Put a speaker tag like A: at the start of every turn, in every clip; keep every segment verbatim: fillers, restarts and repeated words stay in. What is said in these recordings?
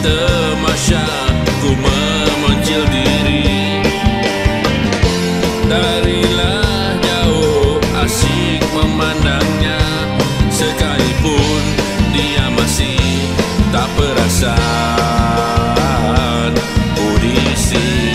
A: tamasya ku memonjil diri. Darilah jauh asik memandangnya, sekalipun dia masih tak perasan ku di sini.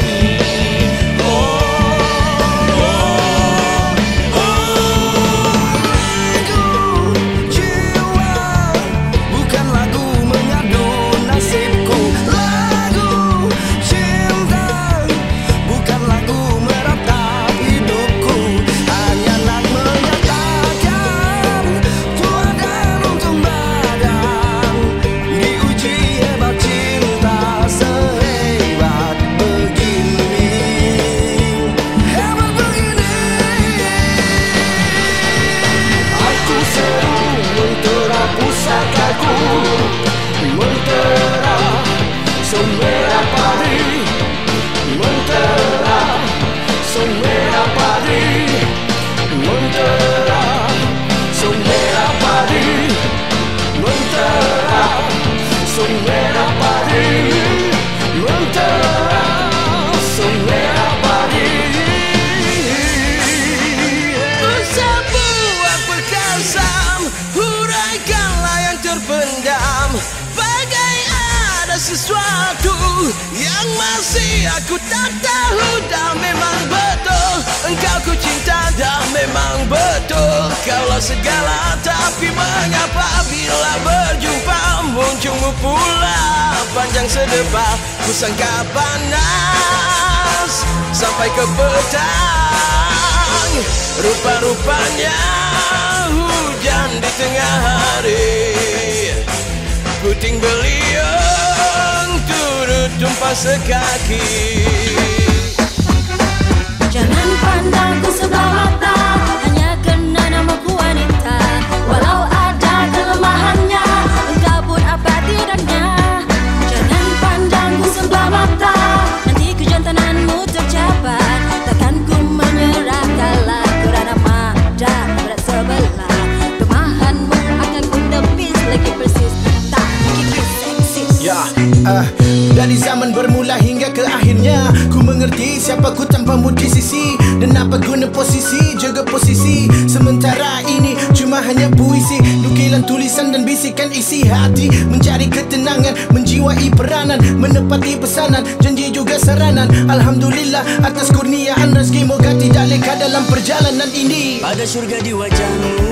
B: Sesuatu yang masih aku tak tahu, dah memang betul engkau ku cinta, dah memang betul kaulah segala. Tapi mengapa bila berjumpa muncungmu pula panjang sedebah, ku sangka panas sampai ke petang, rupa-rupanya hujan di tengah hari, puting beliung turut tumpah sekaki.
C: Jangan pandangku sebelah mata hanya kena namaku wanita, walau ada kelemahannya engkau pun abadi dengannya. Jangan pandangku sebelah mata, nanti kejantananmu tercapai, takkan ku menyerah kala kerana mada berat sebelah. Kemahanmu akan ku tepis lagi persis, tak kikis seksis.
D: Ya, uh, dari zaman bermula hingga ke akhirnya ku mengerti siapa ku tanpamu di sisi, dan apa guna posisi, jaga posisi. Sementara ini cuma hanya puisi, nukilan tulisan dan bisikan isi hati, mencari ketenangan, menjiwai peranan, menepati pesanan, janji juga saranan. Alhamdulillah atas kurniaan rezeki, moga tidak leka dalam perjalanan ini.
B: Pada syurga di wajahmu